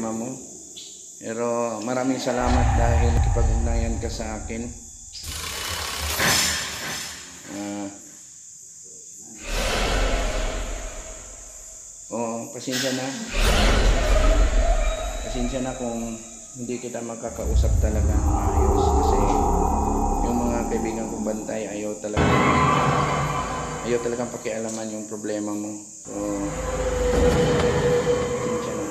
problema mo. Pero maraming salamat dahil nakipag-ugnayan ka sa akin. Pasensya na. Pasensya na kung hindi kita makakausap talaga ng maayos kasi yung mga kaibigan kong bantay ayaw talagang pakialaman yung problema mo. So, pasensya na.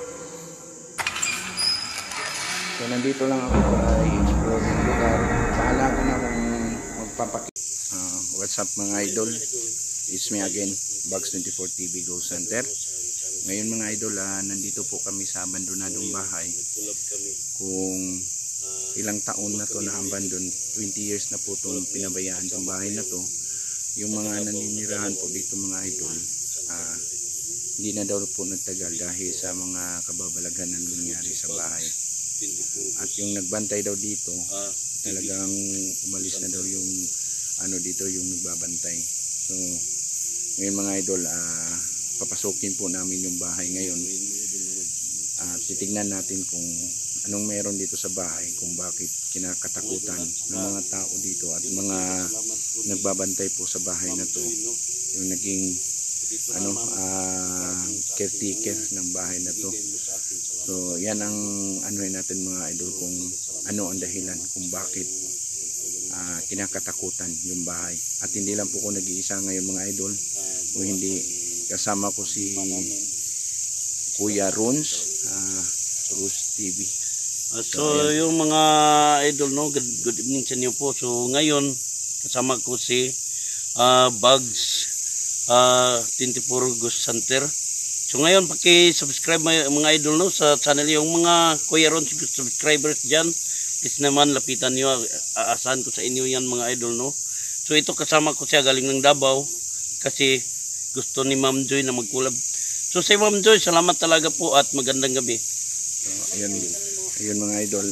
So, nandito lang ako para i-explore yung lugar. Bahala ko na kung magpapakita. What's up mga idol? It's me again, Bugs 24 TV Go Center. Ngayon mga idol, nandito po kami sa abandonadong bahay. Kung ilang taon na to na abandon, 20 years na po itong pinabayaan itong bahay na to. Yung mga naninirahan po dito mga idol, hindi na daw po nagtagal dahil sa mga kababalaghan na nangyari sa bahay. At yung nagbantay daw dito, talagang umalis na daw yung dito yung nagbabantay. So ngayon mga idol, papasukin po namin yung bahay ngayon at titignan natin kung anong meron dito sa bahay, kung bakit kinakatakutan ng mga tao dito at mga nagbabantay po sa bahay na to, yung naging caretaker ng bahay na to. So yan ang natin mga idol, kung ano ang dahilan kung bakit kinakatakutan yung bahay. At hindi lang po ko nag-iisa ngayon mga idol, kung hindi kasama ko si Kuya Rons, Rons TV. So yung mga idol, no, good evening sa inyo po. So ngayon kasama ko si Bugs 24 Ghost Center. So ngayon paki-subscribe mga idol, no, sa channel. Yung mga Kuya Rons subscribers dyan, please naman lapitan nyo. Aasahan ko sa inyo yan mga idol, no. So ito kasama ko siya, galing ng Davao kasi gusto ni Ma'am Joy na mag-collab. So si Ma'am Joy, salamat talaga po at magandang gabi. So ayun mga idol,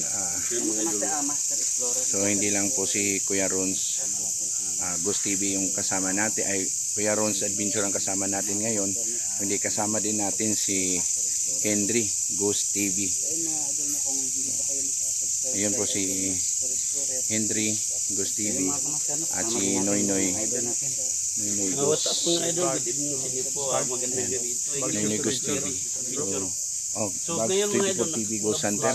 so hindi lang po si Kuya Rons Ghost TV yung kasama natin, ay Kuya Rons Adventure ang kasama natin ngayon, hindi kasama din natin si Henry Ghost TV. Ayun po si Henry Ghost TV at si Noy Noy What's up mga idol? Good evening sa inyo po. Magandang gabi ito. Noy Noy Ghost TV. So Bugs ngayon mga 24 idol, TV Go Center.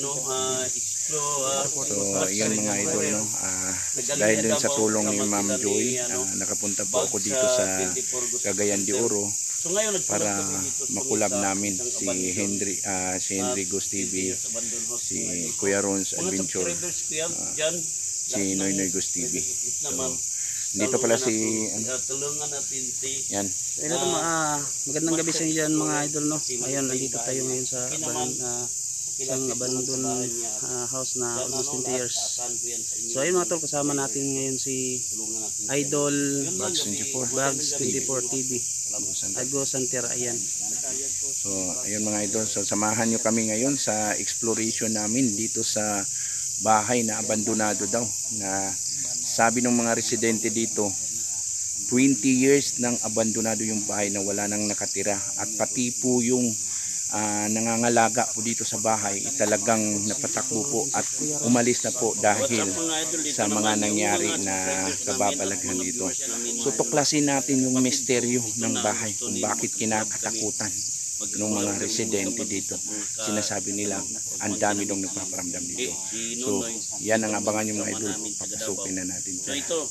So yun mga idol, no, dahil din sa tulong ni Ma'am Joy, nakapunta po ako dito sa Cagayan de Oro para makulab namin si Henry Ghost TV, si Kuya Rons Adventure, si Noy Noy Ghost TV. So dito pala si tulungan natin si yan. Magandang gabi sa inyo dyan mga idol, no. Ayun, nandito tayo ngayon sa isang abandoned house na almost 20 years. So ayun mga tol, kasama natin ngayon si Idol Bugs 24 TV Go Center. Ayan. So ayun mga idol, so samahan nyo kami ngayon sa exploration namin dito sa bahay na abandonado daw, na sabi ng mga residente dito 20 years nang abandonado yung bahay, na wala nang nakatira, at pati po yung nangangalaga po dito sa bahay talagang napatakbo po at umalis na po dahil sa mga nangyari na kababalaghan dito. So tuklasin natin yung misteryo ng bahay, kung bakit kinakatakutan ng mga residente dito. Sinasabi nila ang dami dong nagpaparamdam dito. So yan ang abangan yung mga idol, papasukin na natin. So ito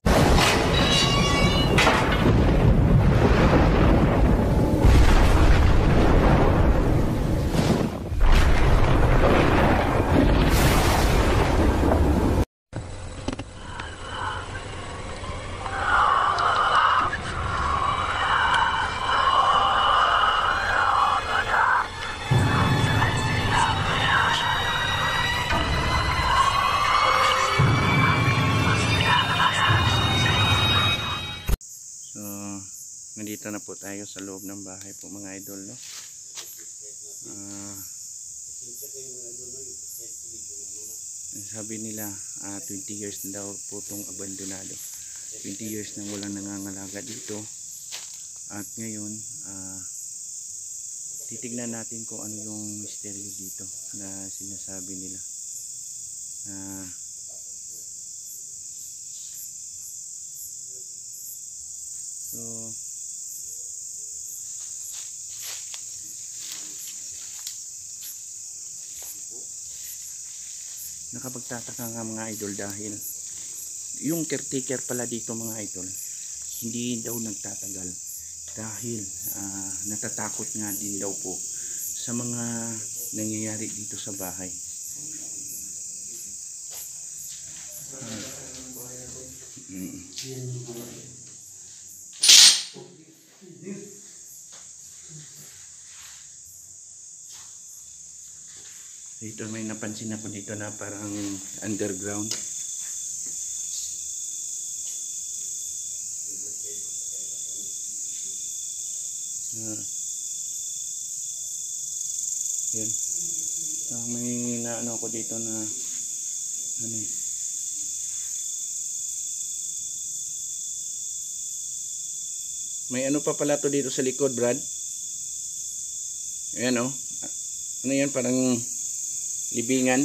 nandito na po tayo sa loob ng bahay po mga idol, no? Sabi nila 20 years na daw po itong abandonado, 20 years na walang nangangalaga dito, at ngayon titignan natin kung ano yung misteryo dito na sinasabi nila. So nakapagtataka nga mga idol dahil yung caretaker pala dito mga idol hindi daw nagtatagal dahil natatakot nga din daw po sa mga nangyayari dito sa bahay. Dito may napansin ako dito na parang underground. Yan. May naano ako dito na ano eh. May ano pa pala to dito sa likod, Brad. Ayan oh. Ano yan, parang libingan.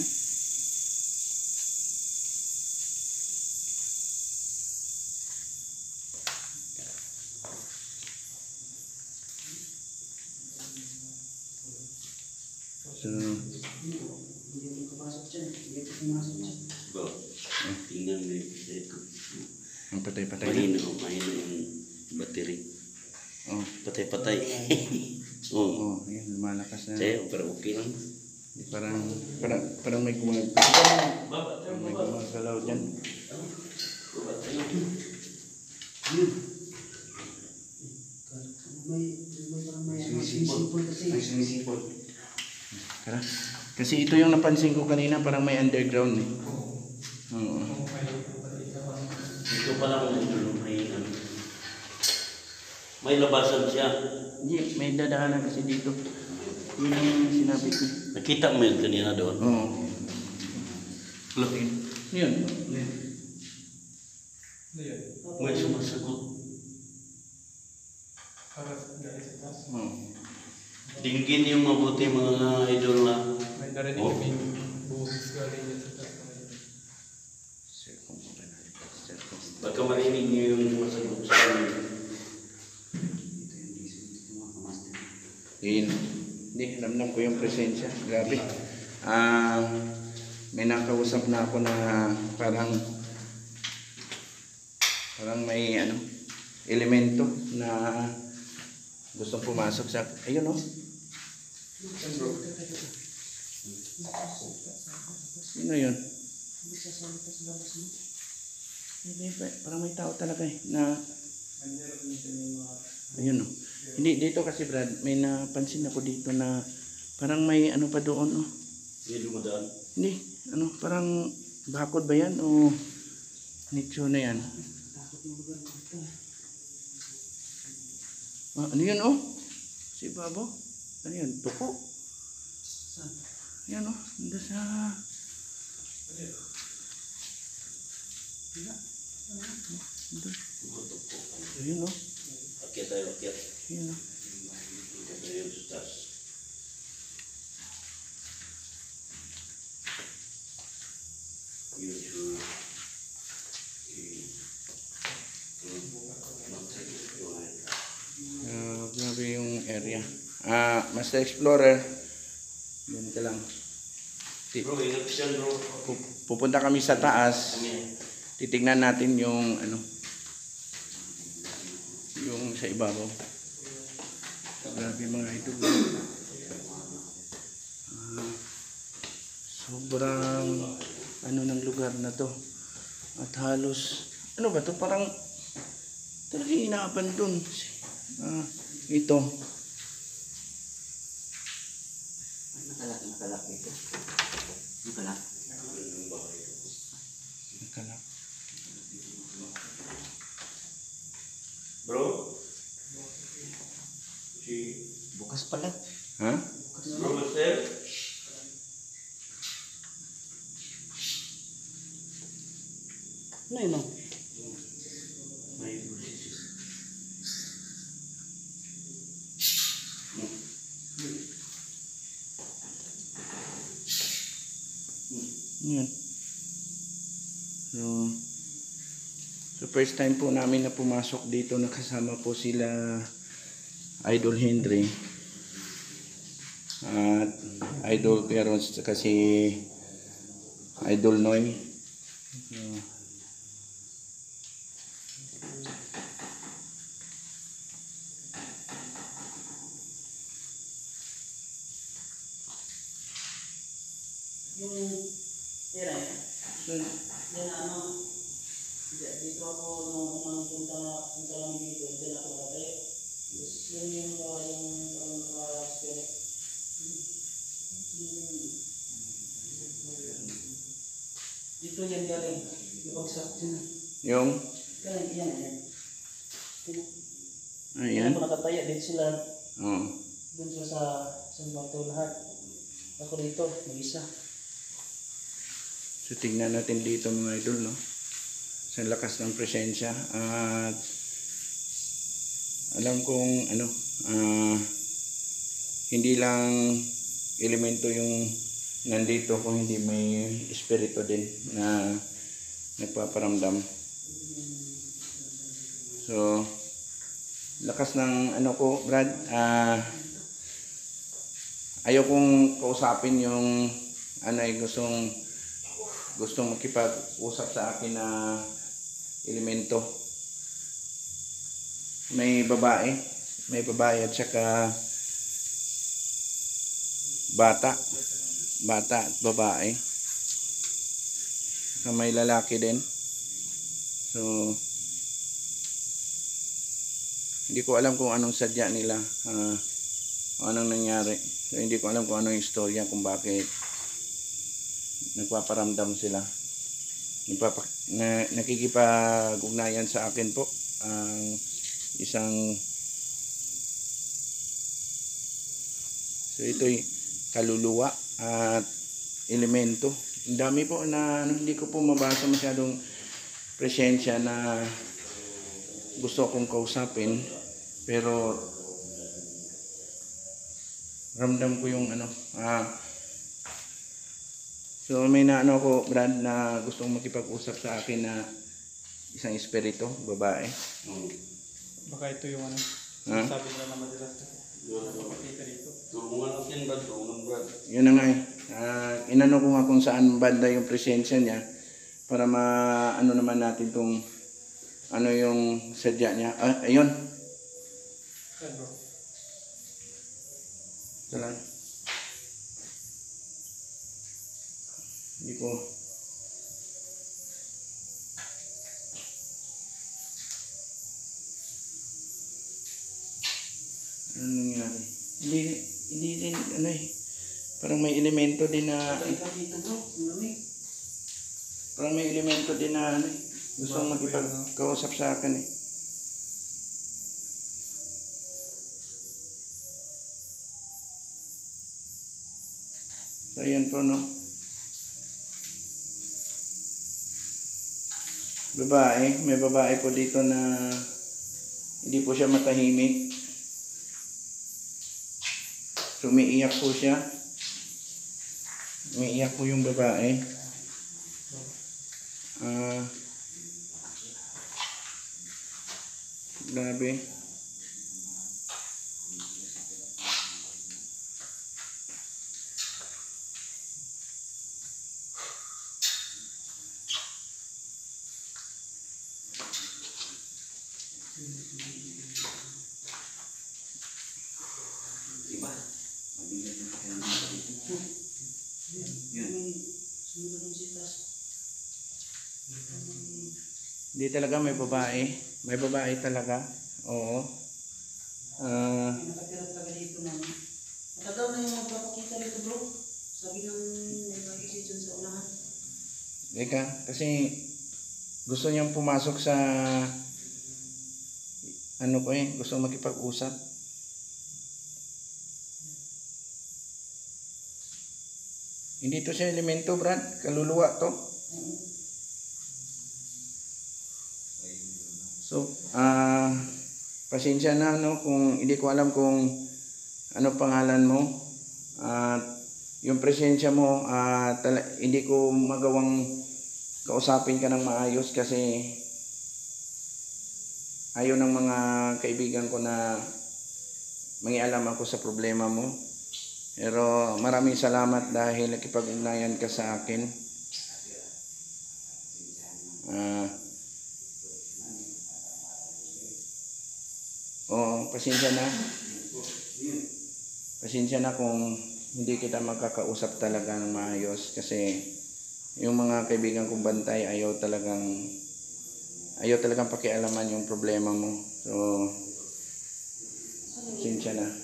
So, tingnan mo ito. ang patay-patay. Mahina yung battery. Oh, Patay-patay. oh, yan lumalakas na. Sa'yo, pero okay lang. Parang may gumagalaw dyan. May sumisipol. Tara. Kasi ito yung napansin ko kanina, parang may underground eh. Oo. Ito pala may labasan siya. Hindi, may dadaanan kasi dito. Yun ang sinabi ko. Nakita mo yun kanina doon? Oo. Look. Yun. May sumasagot. Oo. Dinggin yung mabuti mga idol na. May narinig kami yung buhis galing niya sa taas ng idol. Baka marinig niyo yung sumasagot sa kanya. Yun. Hindi, namnam ko yung presensya. Grabe. May nakausap na ako na parang may elemento na gustong pumasok sa ayun oh. Sino yun? Hindi, parang may tao talaga eh na ayun oh. Hindi, dito kasi Brad, may napansin ako dito na parang may ano pa doon oh. Hindi dumadaan. Hindi, parang bakod ba yan o nicho na yan? Ano yun oh? Si Babo? Ano yun? Tuko? Yan oh, nanda sa... Ayun oh. Akyat tayo, akyat. Ayun oh. Akyat tayo sa taas. Yun sure. Grabe yung area. Master Explorer. Yan ka lang. Bro, ingat siya bro. Pupunta kami sa taas. Titignan natin yung yung sa ibabaw. Grabe mga idol. Sobrang ng lugar na to. At halos ba to? Parang talagang inaabandon. Ito. Nakalak ito. Nakalak. Bro? Bukas pala. Ha? Bro, master? Ano yun oh? May busis. Yan. So first time po namin na pumasok dito, nakasama po sila Idol Henry at Idol Perons kasi Idol Noy. Yung tira yan ano, dito ako nung punta lang dito, dyan ako nakatayo. Tapos yun yung spirit. Dito yan galing, ibagsak din. Yung Galing, yan. ayan. Ako nakataya, dito sila, Oh. dun sila sa bato lahat. Ako dito, mag-isa. So tignan natin dito mga idol, no? Sa lakas ng presensya at alam kong ano, hindi lang elemento yung nandito, kung hindi may espiritu din na nagpaparamdam. So lakas ng ano ko, Brad, ayaw kong kausapin yung ano ay gustong makipag-usap sa akin na elemento. May babae at saka bata at babae. So, may lalaki din. So hindi ko alam kung anong sadya nila, anong nangyari. So, hindi ko alam kung anong istorya, kung bakit nagpaparamdam sila. Nakikipag-ugnayan sa akin po ang isang, so ito'y kaluluwa at elemento. Ang dami po na hindi ko po mabasa masyadong presensya na gusto kong kausapin, pero ramdam ko yung ano, so may naano ko, Brad, na gustong makipag-usap sa akin na isang espiritu, babae. Baka ito yung ano. Ha? Sabi nila naman nila. Nakapakita dito. Tulungan natin, Brad. Tulungan, Brad. Yun na nga eh. Inano ko nga kung saan banda yung presensya niya para ano naman natin tong ano yung sadya niya. Ayun. Yan bro. Ito lang. Hindi ko. Ano nangyari? Hindi din, ano eh. Parang may elemento din na, Dito bro, malamig. parang may elemento din na, ano eh. Gusto makipagkausap sa akin eh. So, ayan po, no. May babae po dito na hindi po siya matahimik. So, umiiyak po siya. Umiiyak po yung babae. Grabe. Hindi talaga may babae. May babae talaga. Oo. Nakatira talaga dito na. Matagal na yung magpapakita dito bro. Sabi ng may mag-isip dyan sa unahan. Eka, kasi gusto niyang pumasok sa ano ko eh, gusto makipag-usap. Hindi to siya elemento, Brad. Kaluluwa to. So, pasensya na, no, kung hindi ko alam kung ano pangalan mo at yung presensya mo, hindi ko magawang kausapin ka ng maayos kasi ayaw ng mga kaibigan ko na mangialam ako sa problema mo. Pero maraming salamat dahil nakipag-ugnayan ka sa akin. Pasensya na. Pasensya na kung hindi kita magkakausap talaga ng maayos kasi yung mga kaibigan kong bantay ayaw talagang pakialaman yung problema mo. So, pasensya na.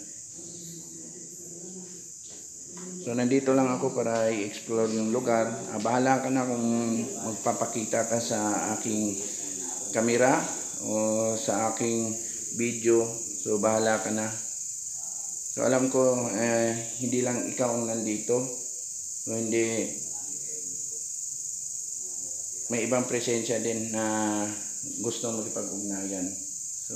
So, nandito lang ako para i-explore yung lugar. Bahala ka na kung magpapakita ka sa aking kamera o sa aking video. So, bahala ka na. So, alam ko, hindi lang ikaw ang nandito. So, hindi, may ibang presensya din na gusto magipag-ugnayan. So,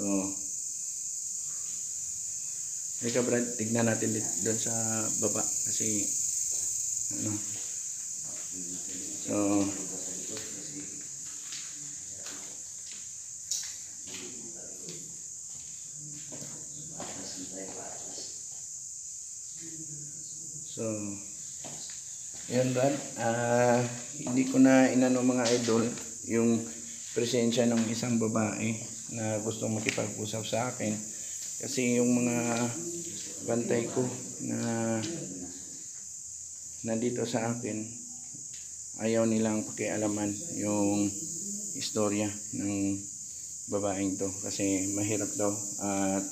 ika Brad, tignan natin doon sa baba kasi ano. So, yan Brad, hindi ko na inano mga idol yung presensya ng isang babae na gusto makipag-usap sa akin kasi yung mga bantay ko na nandito sa akin ayaw nilang pakialaman yung istorya ng babaeng to kasi mahirap daw at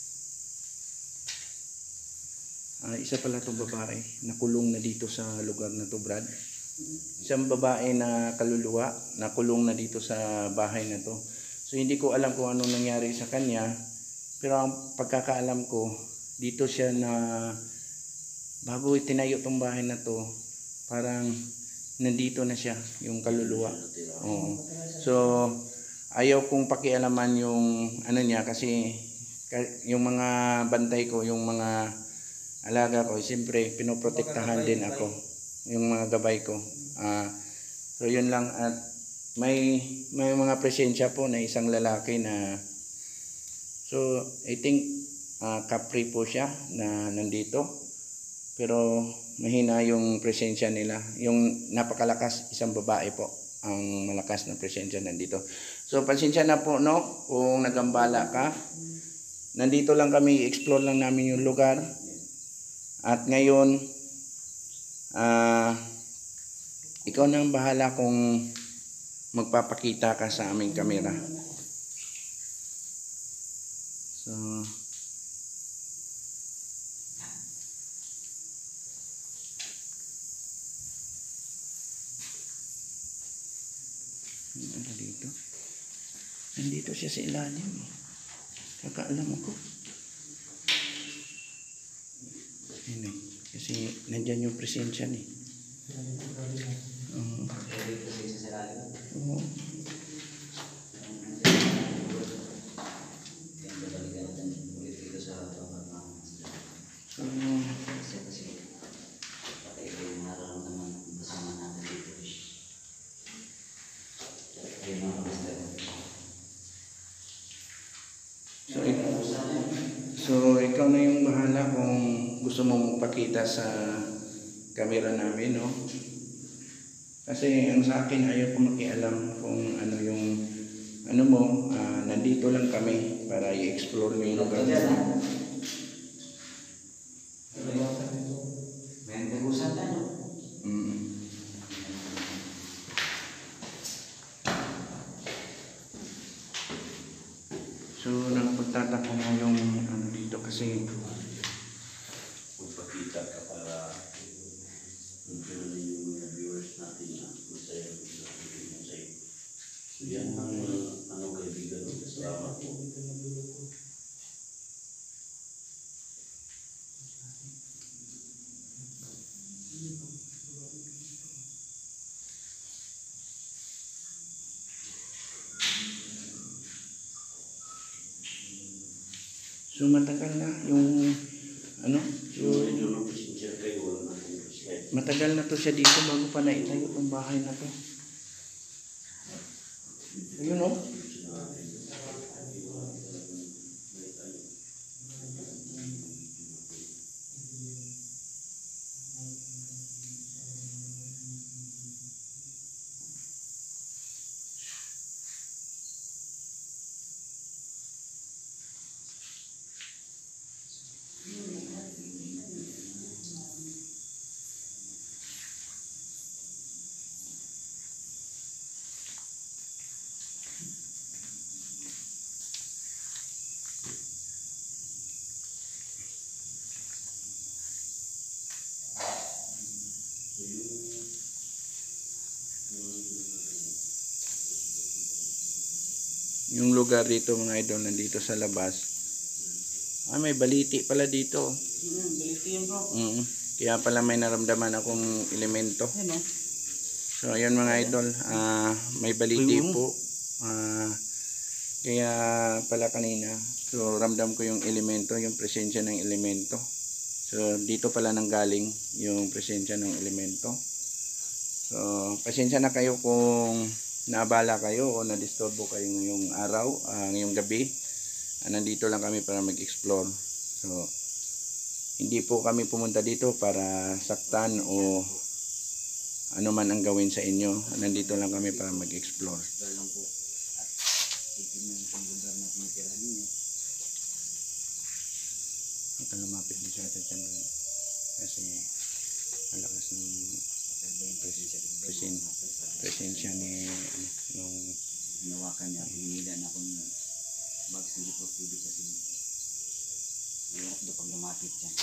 isa pala itong babae nakulong na dito sa lugar na to Brad. Isang babae na kaluluwa nakulong na dito sa bahay na to. So hindi ko alam kung ano nangyari sa kanya, pero ang pagkakaalam ko dito siya na bago itinayo tong bahay na to parang nandito na siya yung kaluluwa. Oo. So ayaw kong pakialaman yung ano niya kasi yung mga bantay ko, yung mga alaga ko, siyempre pinoprotektahan din ako, yung mga gabay ko. So yun lang, at may mga presensya po na isang lalaki na, so I think Capri po siya na nandito, pero mahina yung presensya nila. Yung napakalakas, isang babae po ang malakas na presensya nandito. So pasensya na po no kung nagambala ka. Nandito lang kami, explore lang namin yung lugar. At ngayon, ikaw na ang bahala kung magpapakita ka sa aming kamera. So, ano dito? Nandito siya sa ilalim. Kakaalam ako. Yun eh. Kasi nandyan yung presensya ni. Oo. So ikaw na yung bahala kung gusto mo magpakita sa camera namin, no? Kasi ang sa akin ayaw ko makialam kung ano yung ano mo, nandito lang kami para i-explore mo yung lugar mo. So napagtataka mo yung ano dito kasi Magpakita ka para yung mga viewers natin na masaya sa'yo. So yan ang kaibigan. Salamat po. so matagal na yung ano, So, ito na po siya. share kayo, wala na akong slide. Matagal na to siya dito bago pa naitayo ang bahay na to. Ayun o. Yung lugar dito mga idol, nandito sa labas. Ah, may baliti pala dito. Baliti yun bro. Kaya pala may naramdaman akong elemento. Ayun o. So ayun mga idol, may baliti po. Kaya pala kanina, so ramdam ko yung elemento, yung presensya ng elemento. So dito pala nanggaling yung presensya ng elemento. So pasensya na kayo kung naabala kayo o na-disturbo kayo ngayong araw, ngayong gabi. Nandito lang kami para mag-explore. So hindi po kami pumunta dito para saktan o ano man ang gawin sa inyo. Nandito lang kami para mag-explore. At lumapit din siya dyan kasi malakas ng presensya ni nung hinawakan niya, hinila na akong bags ng Report TV kasi hirap daw pag lumapit dyan.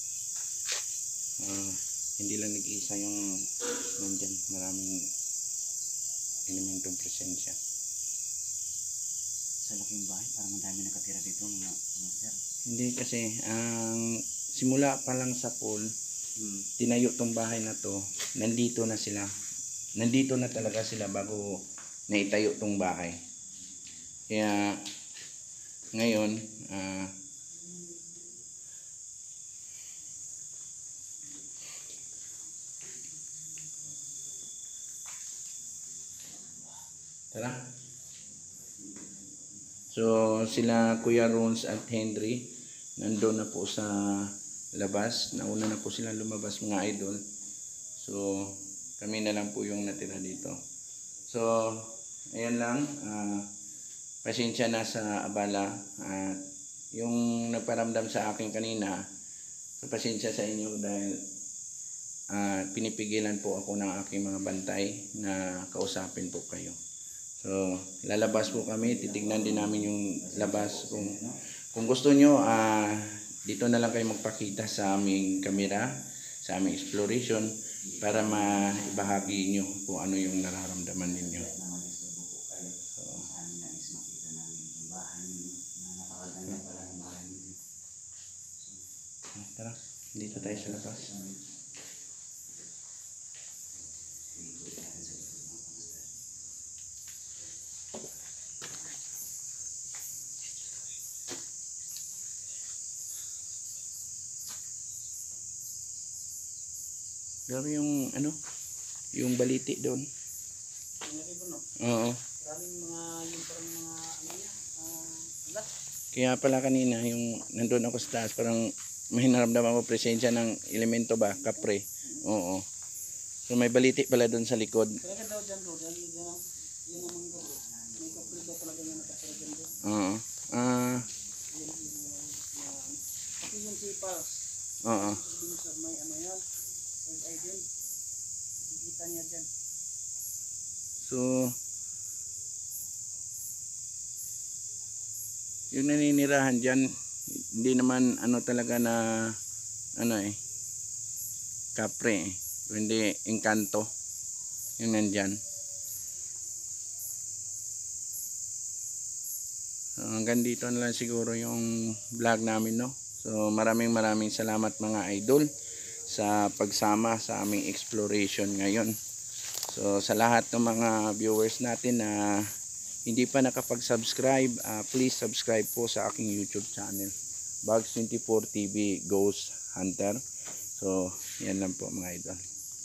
Hindi lang nag-iisa yung nandyan, maraming elementong presensya. Sa laking bahay, parang madami nakatira dito mga sir. Hindi kasi ang simula pa lang sa pool, tinayo tong bahay na to, nandito na sila. Nandito na talaga sila bago naitayo tong bahay. Kaya ngayon, tara. So sila Kuya Rons at Henry nandoon na po sa labas. Nauna na po sila lumabas mga idol. So kami na lang po yung natira dito. So ayan lang, pasensya na sa abala. Yung nagparamdam sa akin kanina, so pasensya sa inyo dahil pinipigilan po ako ng aking mga bantay na kausapin po kayo. So lalabas po kami, titignan din namin yung labas. Kung gusto nyo, dito na lang kayo magpakita sa aming camera, sa aming exploration, para maibahagi nyo kung ano yung nararamdaman ninyo. So, tara, dito tayo sa labas. Grabe yung ano, yung baliti doon. Malaki po no. Oo. Maraming mga yung parang mga ano niya. Ulat. Kaya pala kanina yung nandun ako sa taas, parang may naramdaman ko presensya ng elemento ba, kapre. Oo. So may baliti pala doon sa likod. Talaga daw dyan bro. Yan naman bro. May kapil daw talaga yung nakasara dyan bro. Oo. Kasi yung si Pals. Oo. Dun sa may ano yan. Third eye din. Nakikita niya dyan. So yung naninirahan dyan, hindi naman ano talaga na ano kapre kundi engkanto yung nandyan. So, hanggang dito na lang siguro yung vlog namin, no? So maraming salamat mga idol sa pagsama sa aming exploration ngayon. So sa lahat ng mga viewers natin na hindi pa nakapag-subscribe, please subscribe po sa aking YouTube channel, Bugs24 TV Ghost Hunter. So So, yan lang po mga idol.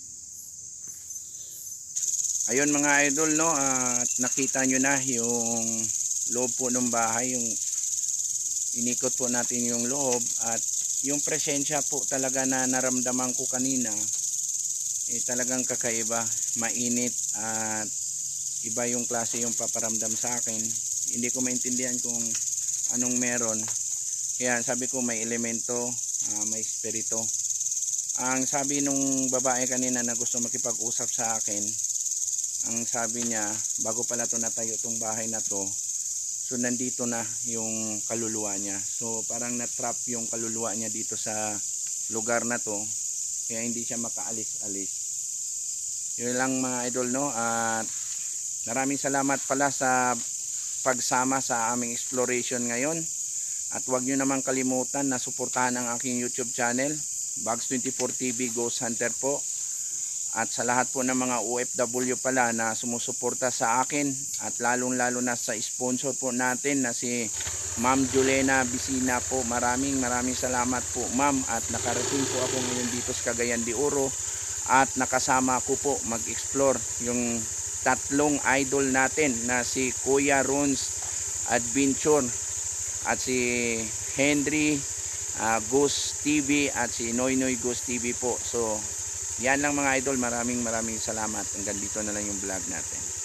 Ayun mga idol, no, at nakita nyo na yung loob po ng bahay, yung inikot po natin yung loob, at yung presensya po talaga na naramdaman ko kanina, talagang kakaiba, mainit, at iba yung klase yung paparamdam sa akin. Hindi ko maintindihan kung anong meron, kaya sabi ko may elemento, may espiritu. Ang sabi nung babae kanina na gusto makipag-usap sa akin, ang sabi niya, bago pala to natayo tong bahay na to, so nandito na yung kaluluwa niya. So parang na-trap yung kaluluwa niya dito sa lugar na to, kaya hindi siya makaalis-alis. Yun lang mga idol, no, at maraming salamat pala sa pagsama sa aming exploration ngayon. At huwag nyo naman kalimutan na suportahan ang aking YouTube channel, Bugs24 TV Ghost Hunter po. At sa lahat po ng mga OFW pala na sumusuporta sa akin, at lalong lalo na sa sponsor po natin na si Ma'am Julena Bisina po. Maraming salamat po ma'am, at nakarating po ako ngayon dito sa Cagayan de Oro, at nakasama ko po mag-explore yung tatlong idol natin na si Kuya Ron's Adventure, at si Henry Ghost TV, at si Noynoy Ghost TV po. So yan lang mga idol, maraming salamat. Hanggang dito na lang yung vlog natin.